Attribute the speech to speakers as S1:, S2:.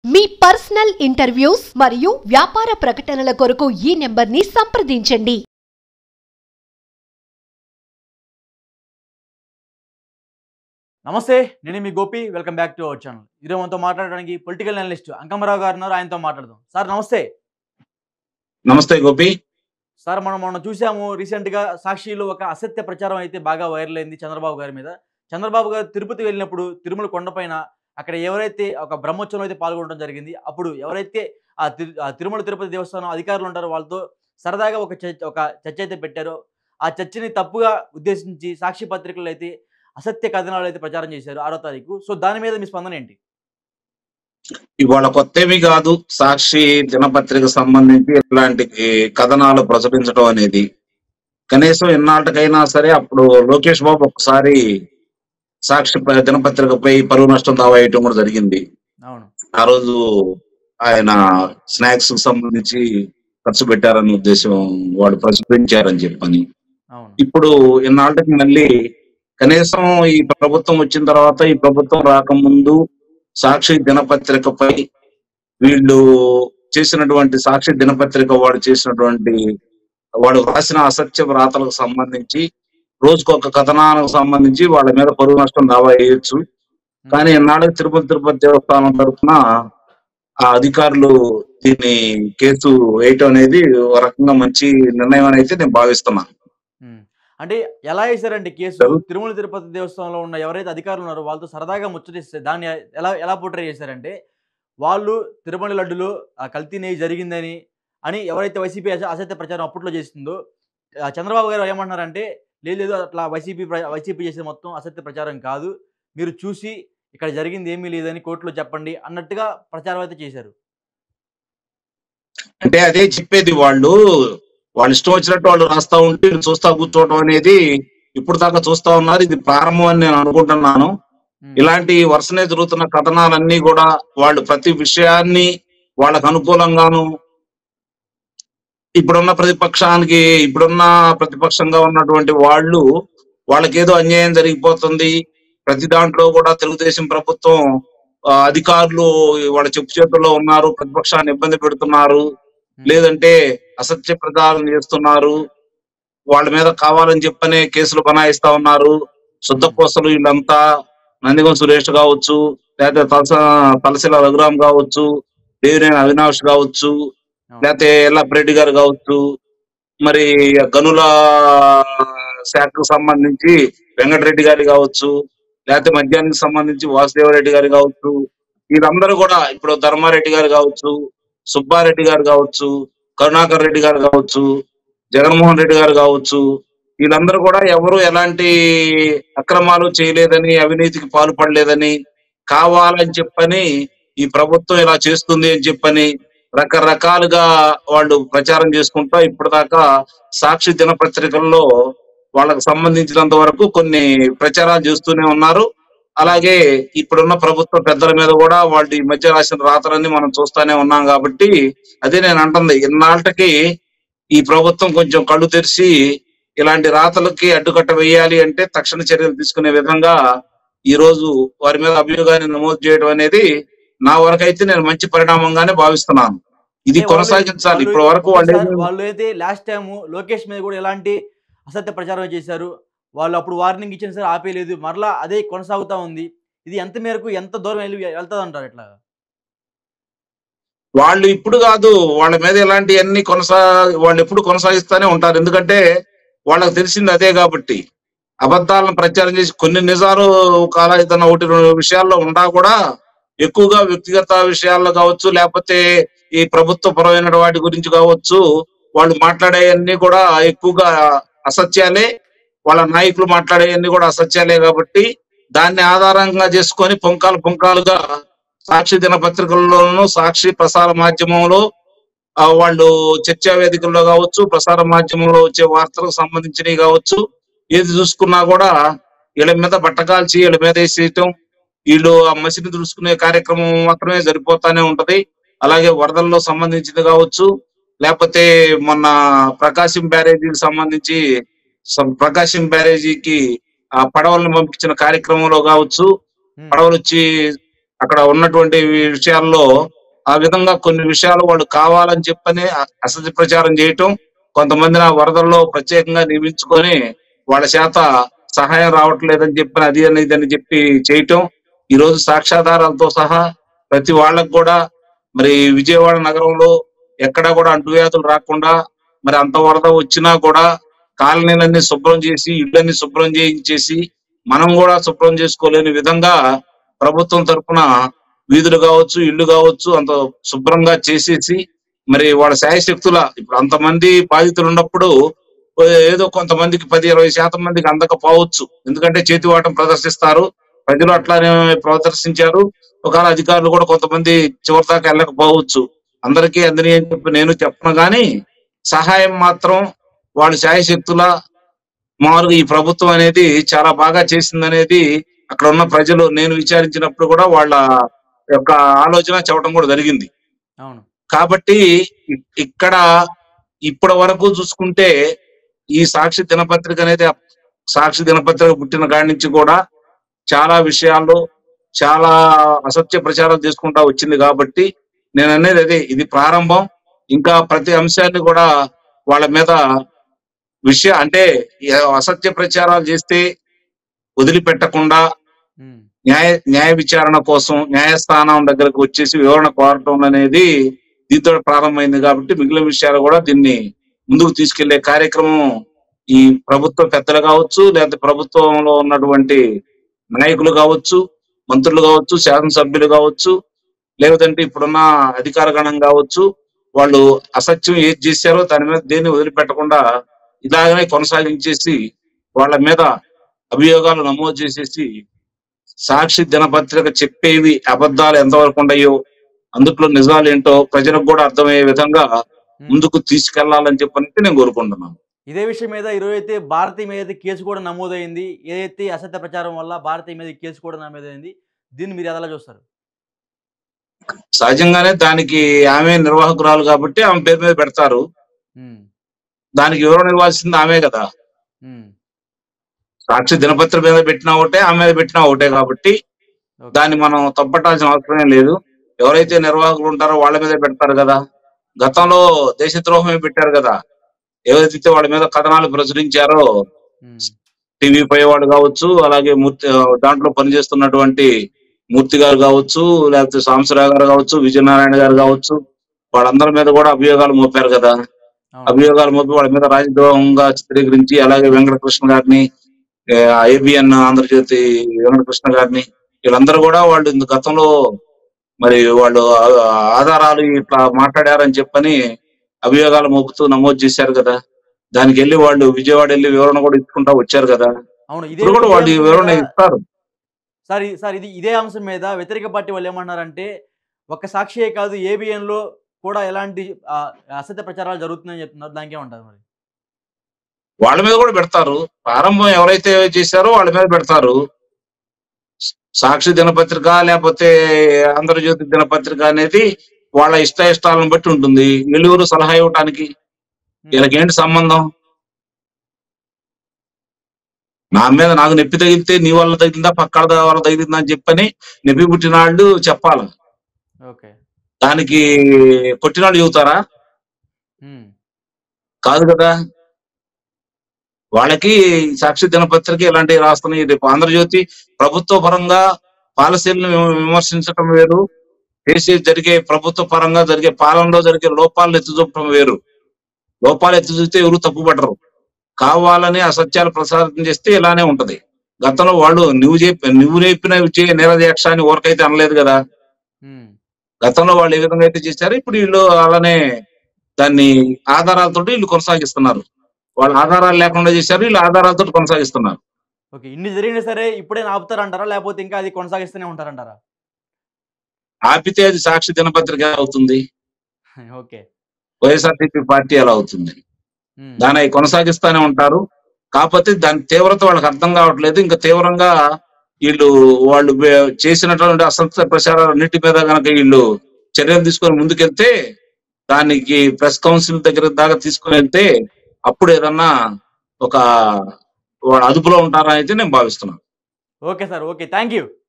S1: మీ personal interviews మరియు వ్యాపార ప్రకటనల కొరకు ఈ నెంబర్ని సంప్రదించండి.
S2: నమస్తే, నేను మీ Gopi. Welcome back to our channel. ఈరోజు మనతో మాట్లాడడానికి పొలిటికల్ అనలిస్ట్ అంకమ్మరావు గారు ఉన్నారు. ఆయనతో మాట్లాడదాం. సార్ నమస్తే.
S3: నమస్తే గోపి.
S2: సార్ మనం చూసాము రీసెంట్గా సాక్షిలో ఒక అసత్య ప్రచారం అయితే బాగా వైరల్ అయింది చంద్రబాబు గారి మీద. చంద్రబాబు గారు తిరుపతి వెళ్ళినప్పుడు తిరుమల కొండపైన అక్కడ ఎవరైతే ఒక బ్రహ్మోత్సవంలో అయితే పాల్గొనడం జరిగింది. అప్పుడు ఎవరైతే తిరుమల తిరుపతి దేవస్థానం అధికారులు ఉంటారో వాళ్ళతో సరదాగా ఒక చర్చ అయితే పెట్టారో ఆ చర్చని తప్పుగా ఉద్దేశించి సాక్షి పత్రికలు అయితే అసత్య కథనాలు అయితే ప్రచారం చేశారు 6వ తారీఖు. సో దాని మీద మీ స్పందన ఏంటి?
S3: ఇవాళ కొత్తవి కాదు, సాక్షి దినపత్రిక సంబంధించి ఇలాంటి కథనాలు ప్రచురించడం అనేది. కనీసం ఇన్నాళ్ళకైనా సరే అప్పుడు లోకేష్ బాబు ఒకసారి సాక్షి దినపత్రికపై పరువు నష్టం దావా వేయటం కూడా జరిగింది.
S2: అవును,
S3: ఆ రోజు ఆయన స్నాక్స్ కు సంబంధించి ఖర్చు పెట్టారనే ఉద్దేశం వాడు ప్రచురించారని చెప్పని.
S2: అవును,
S3: ఇప్పుడు ఇన్నాళ్ళకి మళ్ళీ కనీసం ఈ ప్రభుత్వం వచ్చిన తర్వాత, ఈ ప్రభుత్వం రాకముందు సాక్షి దినపత్రికపై వీళ్ళు చేసినటువంటి సాక్షి దినపత్రిక వాడు రాసిన అసత్య వ్రాతలకు సంబంధించి రోజుకొక కథనానికి సంబంధించి వాళ్ళ మీద పరువు నష్టం దావా వేయొచ్చు. కానీ ఇన్నాళ్ళకి తిరుపతి దేవస్థానం తరఫున ఆ అధికారులు దీన్ని కేసు వేయటం అనేది ఒక రకంగా మంచి నిర్ణయం అని అయితే నేను భావిస్తున్నాను.
S2: అంటే ఎలా వేశారండి కేసు? తిరుమల తిరుపతి దేవస్థానంలో ఉన్న ఎవరైతే అధికారులు ఉన్నారో వాళ్ళతో సరదాగా ముచ్చటిస్తే దాన్ని ఎలా పోర్ట్రే చేశారంటే, వాళ్ళు తిరుమల లడ్డులో కల్తీ నెయ్యి జరిగిందని అని ఎవరైతే వైసీపీ అసత్య ప్రచారం అప్పట్లో చేస్తుందో చంద్రబాబు గారు ఏమంటున్నారంటే, లేదు అట్లా వైసీపీ చేసే మొత్తం అసత్య ప్రచారం కాదు, మీరు చూసి ఇక్కడ జరిగింది ఏమీ లేదని కోర్టులో చెప్పండి అన్నట్టుగా ప్రచారం అయితే చేశారు.
S3: అంటే అదే చెప్పేది, వాళ్ళు ఇష్టం వచ్చినట్టు వాళ్ళు రాస్తా ఉంటే చూస్తా కూర్చోవడం అనేది ఇప్పుడు దాకా చూస్తా ఉన్నారు. ఇది ప్రారంభం అని నేను అనుకుంటున్నాను. ఇలాంటి వరుసనే జరుగుతున్న కథనాలన్నీ కూడా వాళ్ళు ప్రతి విషయాన్ని వాళ్ళకు అనుకూలంగాను, ఇప్పుడున్న ప్రతిపక్షంగా ఉన్నటువంటి వాళ్ళకేదో అన్యాయం జరిగిపోతుంది, ప్రతి దాంట్లో కూడా తెలుగుదేశం ప్రభుత్వం అధికారులు వాళ్ళ చెప్పు చేతుల్లో ఉన్నారు, ప్రతిపక్షాన్ని ఇబ్బంది పెడుతున్నారు, లేదంటే అసత్య ప్రచారం చేస్తున్నారు, వాళ్ళ మీద కావాలని చెప్పనే కేసులు బనాయిస్తా ఉన్నారు, శుద్ధపోసలు వీళ్ళంతా నందిగం సురేష్ కావచ్చు, లేకపోతే తలసిల రఘురామ్ కావచ్చు, దేవినేని అవినాష్ కావచ్చు, లేకపోతే ఎల్లప్రెడ్డి గారు కావచ్చు, మరి గనుల శాఖకు సంబంధించి వెంకటరెడ్డి గారి కావచ్చు, లేకపోతే మద్యానికి సంబంధించి వాసుదేవరెడ్డి గారు కావచ్చు, వీళ్ళందరూ కూడా ఇప్పుడు ధర్మారెడ్డి గారు కావచ్చు, సుబ్బారెడ్డి గారు కావచ్చు, కరుణాకర్ రెడ్డి గారు కావచ్చు, జగన్మోహన్ రెడ్డి గారు కావచ్చు, వీళ్ళందరూ కూడా ఎవరు ఎలాంటి అక్రమాలు చేయలేదని, అవినీతికి పాల్పడలేదని, కావాలని చెప్పని ఈ ప్రభుత్వం ఇలా చేస్తుంది అని చెప్పని రకరకాలుగా వాళ్ళు ప్రచారం చేసుకుంటా ఇప్పటిదాకా సాక్షి దినపత్రికల్లో వాళ్ళకు సంబంధించినంత వరకు కొన్ని ప్రచారాలు చేస్తూనే ఉన్నారు. అలాగే ఇప్పుడున్న ప్రభుత్వ పెద్దల మీద కూడా వాళ్ళు ఈ మధ్య రాసిన రాతలన్నీ మనం చూస్తానే ఉన్నాం. కాబట్టి అదే నేను అంటుంది, ఇన్నాళ్ళకి ఈ ప్రభుత్వం కొంచెం కళ్ళు తెరిచి ఇలాంటి రాతలకి అడ్డుకట్ట వేయాలి అంటే తక్షణ చర్యలు తీసుకునే విధంగా ఈ రోజు వారి మీద అభియోగాన్ని నమోదు చేయడం అనేది నా వరకైతే నేను మంచి పరిణామంగానే భావిస్తున్నాను. ఇది కొనసాగించాలి. ఇప్పటి వరకు
S2: వాళ్ళు అయితే లాస్ట్ టైం లోకేష్ మీద కూడా ఎలాంటి అసత్య ప్రచారం చేశారు, వాళ్ళు అప్పుడు వార్నింగ్ ఇచ్చిన సరే ఆపేయలేదు, మరలా అదే కొనసాగుతా ఉంది. ఇది ఎంత మేరకు ఎంత దూరం వెళ్తుంది అంటారు? ఎట్లా
S3: వాళ్ళు ఇప్పుడు కాదు, వాళ్ళ మీద ఇలాంటివన్నీ వాళ్ళు ఎప్పుడు కొనసాగిస్తూనే ఉంటారు. ఎందుకంటే వాళ్ళకి తెలిసింది అదే కాబట్టి. అబద్ధాలను ప్రచారం చేసి కొన్ని నిజాలు ఏదైనా ఒకటి రెండు విషయాల్లో ఉండా కూడా ఎక్కువగా వ్యక్తిగత విషయాల్లో కావచ్చు, లేకపోతే ఈ ప్రభుత్వపరమైన వాటి గురించి కావచ్చు, వాళ్ళు మాట్లాడేవన్నీ కూడా ఎక్కువగా అసత్యాలే, వాళ్ళ నాయకులు మాట్లాడేవన్నీ కూడా అసత్యాలే. కాబట్టి దాన్ని ఆధారంగా చేసుకొని పుంకాలుగా సాక్షి దినపత్రికల్లోనూ, సాక్షి ప్రసార మాధ్యమంలో, వాళ్ళు చర్చా వేదికల్లో కావచ్చు, ప్రసార మాధ్యమంలో వచ్చే వార్తలకు సంబంధించినవి కావచ్చు, ఏది చూసుకున్నా కూడా వీళ్ళ మీద బట్టకాల్చి వీళ్ళ మీద వేసేయటం, వీళ్ళు ఆ మసిని దుడుచుకునే కార్యక్రమం మాత్రమే సరిపోతానే ఉంటది. అలాగే వరదల్లో సంబంధించింది కావచ్చు, లేకపోతే మొన్న ప్రకాశం బ్యారేజీకి సంబంధించి ప్రకాశం బ్యారేజీకి ఆ పడవలను పంపించిన కార్యక్రమంలో కావచ్చు, పడవలు వచ్చి అక్కడ ఉన్నటువంటి విషయాల్లో ఆ విధంగా కొన్ని విషయాలు వాళ్ళు కావాలని చెప్పని అసత్య ప్రచారం చేయటం, కొంతమందిని ఆ వరదల్లో ప్రత్యేకంగా నియమించుకొని వాళ్ళ చేత సహాయం రావట్లేదని చెప్పని అది అని ఇదని చెప్పి చేయటం, ఈ రోజు సాక్ష్యాధారాలతో సహా ప్రతి వాళ్ళకు కూడా మరి విజయవాడ నగరంలో ఎక్కడా కూడా అంటువ్యాధులు రాకుండా మరి అంత వరద వచ్చినా కూడా కాలనీలన్నీ శుభ్రం చేసి ఇళ్ళన్నీ శుభ్రం చేయించేసి మనం కూడా శుభ్రం చేసుకోలేని విధంగా ప్రభుత్వం తరఫున వీధులు కావచ్చు ఇళ్ళు కావచ్చు అంత శుభ్రంగా చేసేసి మరి వాళ్ళ శాయశక్తుల ఇప్పుడు అంతమంది బాధితులు ఉన్నప్పుడు ఏదో కొంతమందికి 10-20% మందికి అందకపోవచ్చు, ఎందుకంటే చేతివాటం ప్రదర్శిస్తారు, ప్రజలు అట్లానే ప్రదర్శించారు. ఒకవేళ అధికారులు కూడా కొంతమంది చివరి దాకా వెళ్ళకపోవచ్చు, అందరికీ అందని అని చెప్పి నేను చెప్పను, కానీ సహాయం మాత్రం వాళ్ళు శాయశక్తుల మామూలుగా ఈ ప్రభుత్వం అనేది చాలా బాగా చేసిందనేది అక్కడ ఉన్న ప్రజలు నేను విచారించినప్పుడు కూడా వాళ్ళ యొక్క ఆలోచన చెప్పడం కూడా జరిగింది.
S2: అవును.
S3: కాబట్టి ఇక్కడ ఇప్పటి వరకు చూసుకుంటే ఈ సాక్షి దినపత్రిక అనేది సాక్షి దినపత్రిక పుట్టిన కాడి నుంచి కూడా చాలా విషయాల్లో చాలా అసత్య ప్రచారాలు చేసుకుంటా వచ్చింది. కాబట్టి నేను అనేది అదే, ఇది ప్రారంభం. ఇంకా ప్రతి అంశాన్ని కూడా వాళ్ళ మీద అంటే అసత్య ప్రచారాలు చేస్తే వదిలిపెట్టకుండా న్యాయ విచారణ కోసం న్యాయస్థానం దగ్గరకు వచ్చేసి వివరణ కోరటం అనేది దీంతో ప్రారంభమైంది. కాబట్టి మిగిలిన విషయాలు కూడా దీన్ని ముందుకు తీసుకెళ్లే కార్యక్రమం ఈ ప్రభుత్వ పెద్దలు కావచ్చు, లేకపోతే ప్రభుత్వంలో ఉన్నటువంటి నాయకులు కావచ్చు, మంత్రులు కావచ్చు, శాసనసభ్యులు కావచ్చు, లేదంటే ఇప్పుడున్న అధికార గణం కావచ్చు, వాళ్ళు అసత్యం ఏది చేశారో దాని మీద దేన్ని వదిలిపెట్టకుండా ఇలాగనే కొనసాగించేసి వాళ్ళ మీద అభియోగాలు నమోదు చేసేసి సాక్షి దినపత్రిక చెప్పేవి అబద్ధాలు ఎంతవరకు ఉన్నాయో అందుట్లో నిజాలు ఏంటో ప్రజలకు కూడా అర్థమయ్యే విధంగా ముందుకు తీసుకెళ్లాలని చెప్పి నేను కోరుకుంటున్నాను.
S2: ఇదే విషయం మీద ఈరోజు అయితే భారతి మీద కేసు కూడా నమోదైంది. ఏదైతే అసత్య ప్రచారం వల్ల భారతి మీద కేసు కూడా నమోదైంది. దీన్ని మీరు ఎలా చూస్తారు?
S3: సహజంగానే దానికి ఆమె నిర్వాహకురాలు కాబట్టి ఆమె పేరు మీద పెడతారు. దానికి వివరణ ఇవ్వాల్సింది ఆమె కదా. సాక్షి దినపత్రిక మీద పెట్టినా ఒకటే, ఆమె మీద పెట్టినా ఒకటే, కాబట్టి దాన్ని మనం తప్పట్టాల్సిన అవసరమే లేదు. ఎవరైతే నిర్వాహకులు ఉంటారో వాళ్ళ మీద పెడతారు కదా. గతంలో దేశద్రోహమే పెట్టారు కదా, ఎవరైతే వాళ్ళ మీద కథనాలు ప్రచురించారో టీవీ5 వాడు కావచ్చు, అలాగే దాంట్లో పనిచేస్తున్నటువంటి మూర్తి గారు కావచ్చు, లేకపోతే సాంబశివరావు గారు కావచ్చు, విజయనారాయణ గారు కావచ్చు, వాళ్ళందరి మీద కూడా అభియోగాలు మోపారు కదా. అభియోగాలు మోపి వాళ్ళ మీద రాజద్రోహంగా చిత్రీకరించి, అలాగే వెంకటకృష్ణ గారిని, ఏబిఎన్ ఆంధ్రజ్యోతి వెంకటకృష్ణ గారిని, వీళ్ళందరూ కూడా వాళ్ళు గతంలో మరి వాళ్ళు ఆధారాలు ఇట్లా మాట్లాడారని చెప్పని అభియోగాలు మోపుతూ నమోదు చేశారు కదా. దానికి వెళ్ళి వాళ్ళు విజయవాడ వెళ్ళి వివరణ కూడా ఇచ్చుకుంటా వచ్చారు కదా. ఇప్పుడు కూడా వాళ్ళు వివరణ ఇస్తారు.
S2: సార్ ఇదే అంశం మీద వ్యతిరేక పార్టీ వాళ్ళు ఏమన్నారంటే, ఒక్క సాక్షియే కాదు ఏబిఎన్ లో కూడా ఎలాంటి అసత్య ప్రచారాలు జరుగుతున్నాయని చెప్తున్నారు. దానికి ఏమంటారు మరి?
S3: వాళ్ళ మీద కూడా పెడతారు. ప్రారంభం ఎవరైతే చేశారో వాళ్ళ మీద పెడతారు. సాక్షి దినపత్రిక లేకపోతే ఆంధ్రజ్యోతి దినపత్రిక అనేది వాళ్ళ ఇష్టాలను బట్టి ఉంటుంది. వెలుగురు సలహా ఇవ్వటానికి వీళ్ళకేంటి సంబంధం? నా మీద నాకు నొప్పి తగిలితే నీ వల్ల తగిలిందా పక్కన వల్ల తగిలిందా అని చెప్పని నొప్పి పుట్టిన వాళ్ళు చెప్పాలి. దానికి కొట్టిన వాళ్ళు చెబుతారా? కాదు కదా. వాళ్ళకి సాక్షి దినపత్రిక ఇలాంటివి రాస్తున్నాయి. రేపు ఆంధ్రజ్యోతి ప్రభుత్వ పరంగా పాలసీలను విమర్శించడం వేరు, జరిగే ప్రభుత్వ పరంగా జరిగే పాలనలో జరిగే లోపాలను ఎత్తి చూపడం వేరు. లోపాలు ఎత్తి చూస్తే ఎవరు తప్పుపడరు. కావాలని అసత్యాలు ప్రసారం చేస్తే ఇలానే ఉంటది. గతంలో వాళ్ళు నువ్వు చెప్పిన నిరదీక్ష అని ఊరకైతే అనలేదు కదా. గతంలో వాళ్ళు ఏ విధంగా అయితే చేశారు, ఇప్పుడు వీళ్ళు అలానే దాన్ని ఆధారాలతో వీళ్ళు కొనసాగిస్తున్నారు. వాళ్ళు ఆధారాలు లేకుండా చేశారు, వీళ్ళు ఆధారాలతో కొనసాగిస్తున్నారు.
S2: ఇన్ని జరిగినా సరే ఇప్పుడే ఆపుతారంటారా, లేకపోతే ఇంకా అది కొనసాగిస్తూనే ఉంటారంటారా?
S3: ఆపితే అది సాక్షి దినపత్రిక అవుతుంది, వైఎస్ఆర్సీపీ పార్టీ ఎలా అవుతుంది? దాన్ని కొనసాగిస్తూనే ఉంటారు. కాకపోతే దాని తీవ్రత వాళ్ళకి అర్థం కావట్లేదు. ఇంకా తీవ్రంగా వాళ్ళు చేసినటువంటి అసత్య ప్రచారాలన్నిటి మీద కనుక వీళ్ళు చర్యలు తీసుకొని ముందుకెళ్తే, దానికి ప్రెస్ కౌన్సిల్ దగ్గర దాకా తీసుకుని వెళ్తే అప్పుడు ఏదన్నా ఒక అదుపులో ఉంటారని అయితే నేను భావిస్తున్నాను.
S2: Okay sir, okay, thank you.